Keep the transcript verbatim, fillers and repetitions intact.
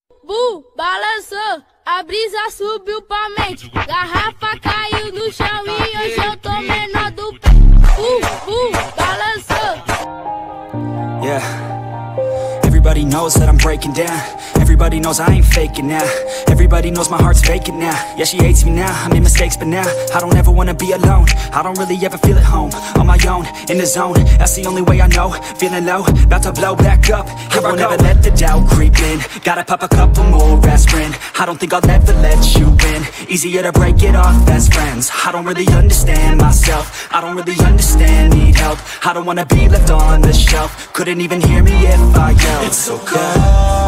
Bu, balançou, a brisa subiu pra mente. Garrafa caiu no chão e hoje eu tô menor do pé. Bu, bu, balançou. Yeah. Everybody knows that I'm breaking down. Everybody knows I ain't faking now. Everybody knows my heart's vacant now. Yeah, she hates me now, I made mistakes but now I don't ever wanna be alone. I don't really ever feel at home. On my own, in the zone, that's the only way I know. Feeling low, about to blow back up. Here I won't ever let the doubt creep in. Gotta pop a couple more aspirin. I don't think I'll ever let you in. Easier to break it off best friends. I don't really understand myself. I don't really understand, need help. I don't wanna be left on the shelf. Couldn't even hear me if I yelled. It's so cold